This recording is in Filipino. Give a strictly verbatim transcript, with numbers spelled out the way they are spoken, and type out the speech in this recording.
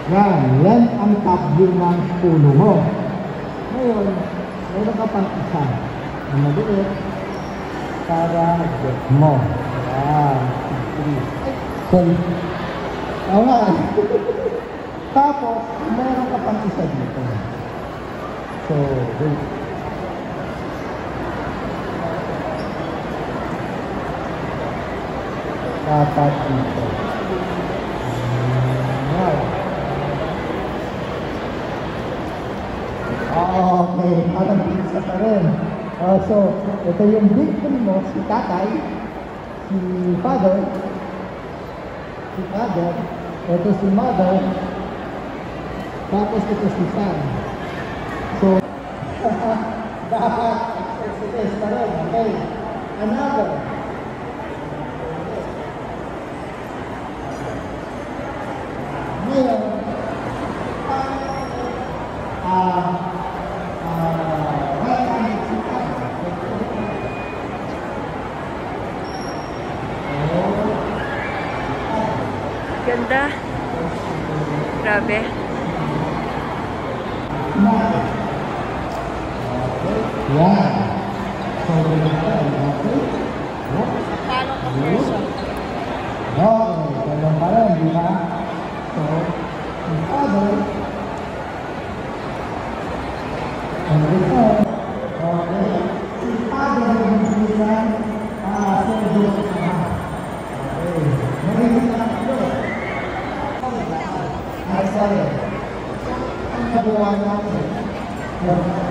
Yan, yan ang top view ng puno mo. Ngayon, meron ka pang isa na maliit para get mo. Yan. So, oo nga. Tapos, meron ka pang isa dito. So, wait. Dapat dito. Wow. Okay, parang pizza pa rin. Uh, so, ito yung big three mo, si tatay, si father, si father, ito si mother, tapos ito si son. So, dapat exercise pa rin. Okay. Another. Ngayon, ah, ganda. Grabe. Yan. So, okay. Paano ka person? Okay, ganyan pa rin, di ba? So, yung father, and return, okay, si father yung sinisan, ah, so, doon sa mga. Okay, narinig na lang ito. Ay, sorry. Ang nagawa natin, yung